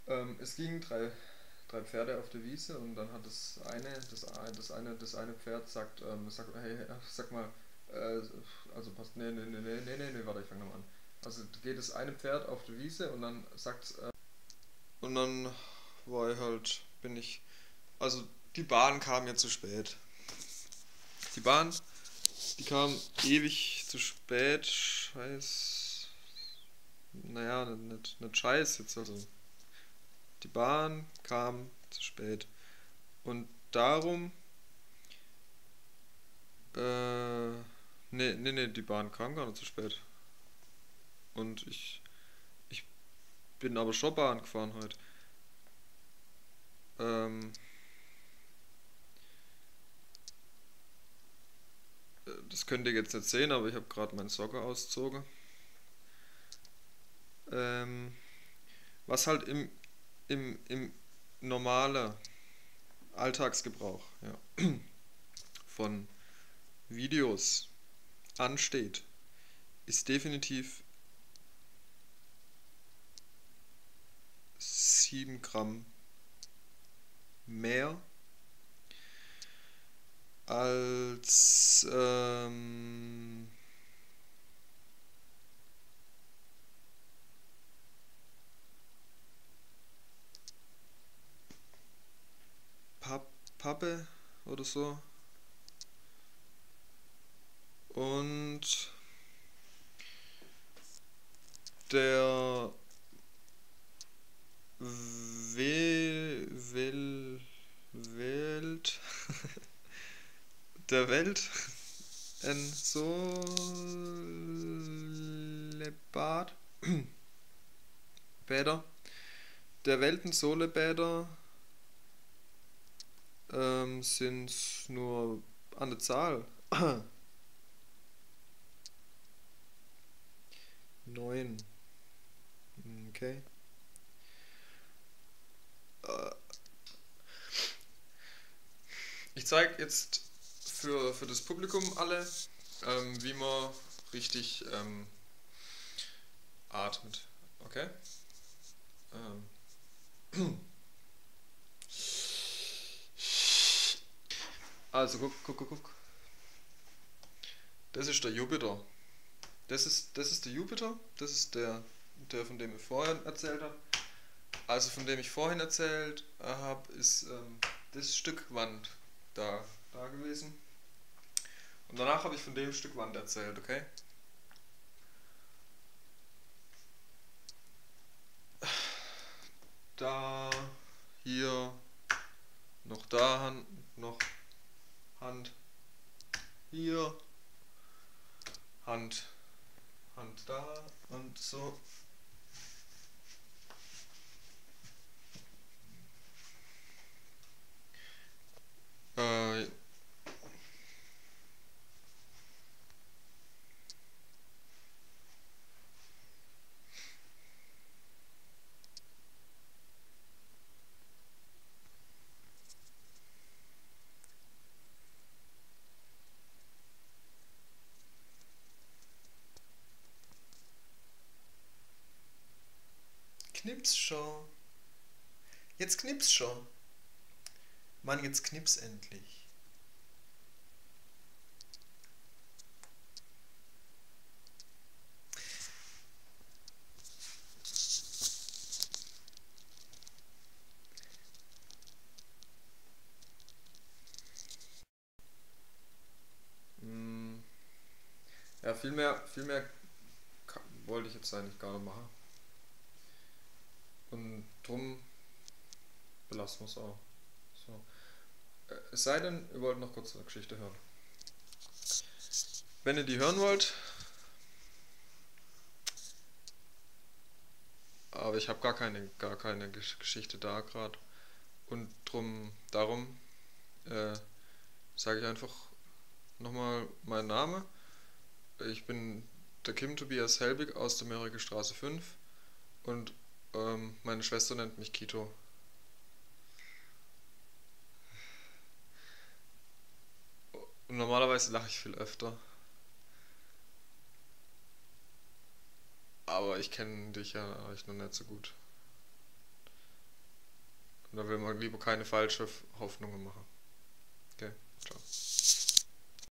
Es gingen drei Pferde auf der Wiese und dann hat das eine Pferd hey, sag mal, äh, also passt, nee, warte, ich fange nochmal an. Also geht das eine Pferd auf der Wiese und dann sagt, und dann war ich halt, bin ich, also die Bahn kam ja zu spät. Die Bahn, die kam ewig zu spät, naja, nicht scheiß jetzt, also die Bahn kam zu spät. Und darum, äh, nee, die Bahn kam gar nicht zu spät. Und ich bin aber schon Bahn gefahren heute. Ähm, Das könnt ihr jetzt nicht sehen, aber ich habe gerade meinen Socker ausgezogen. Ähm, Was halt im normalen Alltagsgebrauch, ja, von Videos ansteht, ist definitiv 7 Gramm mehr als Pappe oder so. Und der Wel Welt der Welt ein Solebad Bäder der Weltensolebäder sind nur an der Zahl 9. Okay. Ich zeige jetzt für das Publikum alle, wie man richtig atmet. Okay? Ähm, also guck. Das ist der Jupiter. Das ist der Jupiter. Das ist der von dem ich vorhin erzählt habe. Also von dem ich vorhin erzählt habe, ist das Stück Wand da gewesen. Und danach habe ich von dem Stück Wand erzählt, okay? Da, hier, noch da Hand, noch Hand, hier, Hand, Hand da und so. Äh, Knips schon. Jetzt knips schon. Mann, jetzt knips endlich. Hm, ja, viel mehr wollte ich jetzt eigentlich gar nicht machen. Und drum belassen wir es auch. So. Es sei denn, ihr wollt noch kurz eine Geschichte hören. Wenn ihr die hören wollt, aber ich habe gar keine Geschichte da gerade. Und darum äh, sage ich einfach nochmal meinen Namen. Ich bin der Kim Tobias Helbig aus der Mörike Straße 5 und meine Schwester nennt mich Kito. Und normalerweise lache ich viel öfter, aber ich kenne dich ja eigentlich noch nicht so gut. Da will man lieber keine falsche Hoffnungen machen.